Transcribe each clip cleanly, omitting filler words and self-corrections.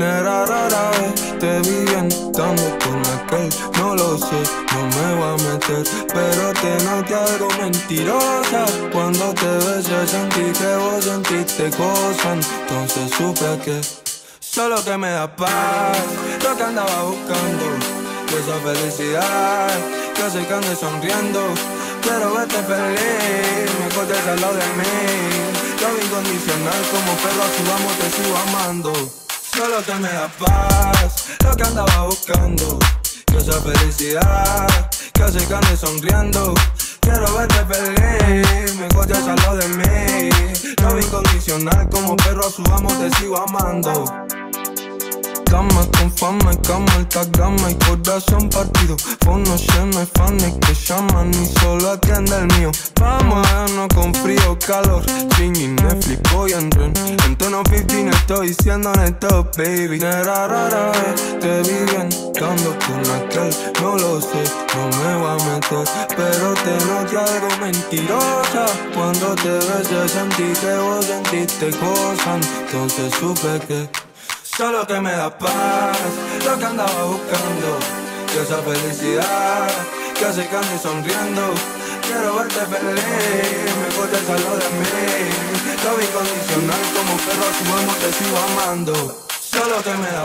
Nera, rara vez te vi estando con aquel. No lo sé, no me voy a meter, pero te noté algo mentirosa. Cuando te besé sentí que vos sentiste cosas. Entonces supe que solo que me da paz, lo que andaba buscando, esa felicidad que hace que ande sonriendo. Quiero verte feliz, me cortes al lado de mí. Love incondicional, como perro a su amo te sigo amando. Solo que me da paz, lo que andaba buscando, esa felicidad que hace que ande sonriendo. Quiero verte feliz, me cortes al lado de mí. Love incondicional, como perro a su amo te sigo amando. Cama con fama y cama, alta gama y corazón partido. Fono lleno hay fans que llaman y solo atiende el mío. Vamos a vernos con frío, calor, chinging, Netflix, voy en tren. En tono 15 estoy siendo neto, baby. Nera, rara vez te vi bien estando con aquel. No lo sé, no me voy a meter, pero te noté algo mentirosa. Cuando te besé sentí que vos sentiste cosas. Entonces supe que solo que me da paz, lo que andaba buscando, esa felicidad que hace que ande sonriendo. Quiero verte feliz, me cortes al lado de mí. Love incondicional, como perro a su amo te sigo amando. Solo que me da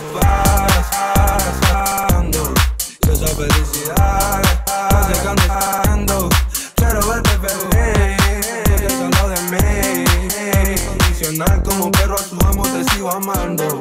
paz, esa felicidad que hace que ande sonriendo. Quiero verte feliz, me cortes al lado de mí. Incondicional, como perro a su amo te sigo amando.